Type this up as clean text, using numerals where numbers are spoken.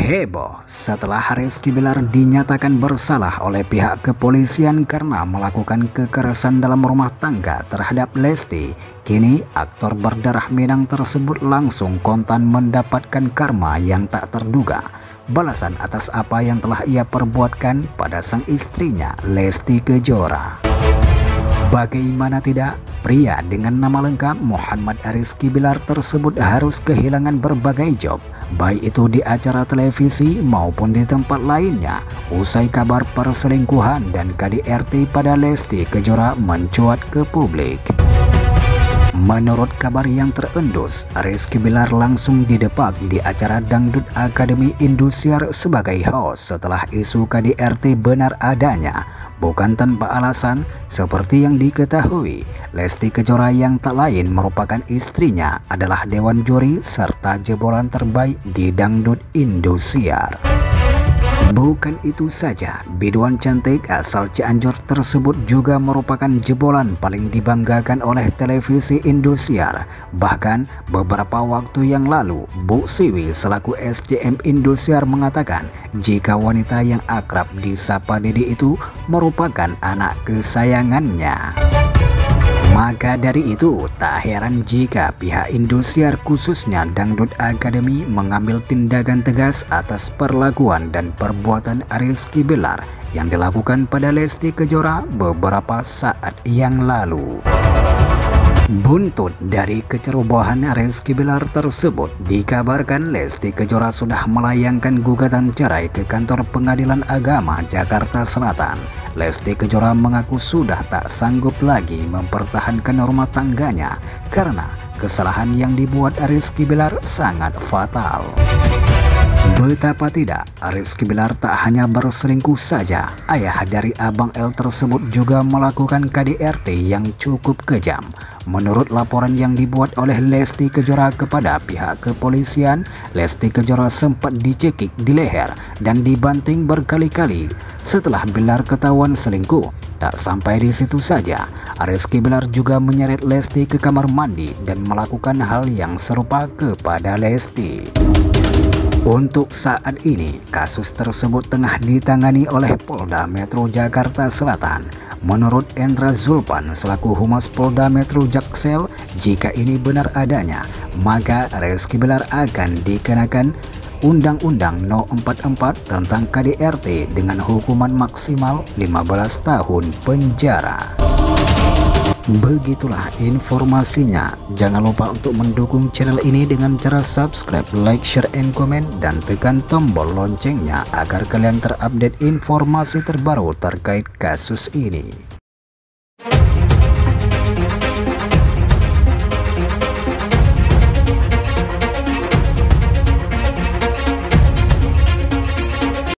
Heboh setelah Rizky Bilar dinyatakan bersalah oleh pihak kepolisian karena melakukan kekerasan dalam rumah tangga terhadap Lesti. Kini aktor berdarah Minang tersebut langsung kontan mendapatkan karma yang tak terduga. Balasan atas apa yang telah ia perbuatkan pada sang istrinya Lesti Kejora. Bagaimana tidak, pria dengan nama lengkap Muhammad Rizky Bilar tersebut harus kehilangan berbagai job, baik itu di acara televisi maupun di tempat lainnya, usai kabar perselingkuhan dan KDRT pada Lesti Kejora mencuat ke publik. Menurut kabar yang terendus, Rizky Bilar langsung didepak di acara Dangdut Akademi Indosiar sebagai host setelah isu KDRT benar adanya. Bukan tanpa alasan, seperti yang diketahui, Lesti Kejora yang tak lain merupakan istrinya adalah Dewan Juri serta jebolan terbaik di Dangdut Indosiar. Bukan itu saja, biduan cantik asal Cianjur tersebut juga merupakan jebolan paling dibanggakan oleh televisi Indosiar. Bahkan beberapa waktu yang lalu, Bu Siwi selaku SCM Indosiar mengatakan jika wanita yang akrab disapa Dede itu merupakan anak kesayangannya. Maka dari itu, tak heran jika pihak Indosiar khususnya Dangdut Akademi mengambil tindakan tegas atas perlakuan dan perbuatan Rizky Bilar yang dilakukan pada Lesti Kejora beberapa saat yang lalu. Buntut dari kecerobohan Rizky Bilar tersebut, dikabarkan Lesti Kejora sudah melayangkan gugatan cerai ke kantor Pengadilan Agama Jakarta Selatan. Lesti Kejora mengaku sudah tak sanggup lagi mempertahankan rumah tangganya karena kesalahan yang dibuat Rizky Bilar sangat fatal. Betapa tidak, Rizky Bilar tak hanya berselingkuh saja, ayah dari Abang L tersebut juga melakukan KDRT yang cukup kejam. Menurut laporan yang dibuat oleh Lesti Kejora kepada pihak kepolisian, Lesti Kejora sempat dicekik di leher dan dibanting berkali-kali setelah Bilar ketahuan selingkuh. Tak sampai di situ saja, Rizky Bilar juga menyeret Lesti ke kamar mandi dan melakukan hal yang serupa kepada Lesti. Untuk saat ini, kasus tersebut tengah ditangani oleh Polda Metro Jakarta Selatan. Menurut Endra Zulpan selaku Humas Polda Metro Jaksel, jika ini benar adanya, maka Rizky Bilar akan dikenakan Undang-Undang No. 44 tentang KDRT dengan hukuman maksimal 15 tahun penjara. Begitulah informasinya. Jangan lupa untuk mendukung channel ini dengan cara subscribe, like, share, and comment, dan tekan tombol loncengnya agar kalian terupdate informasi terbaru terkait kasus ini.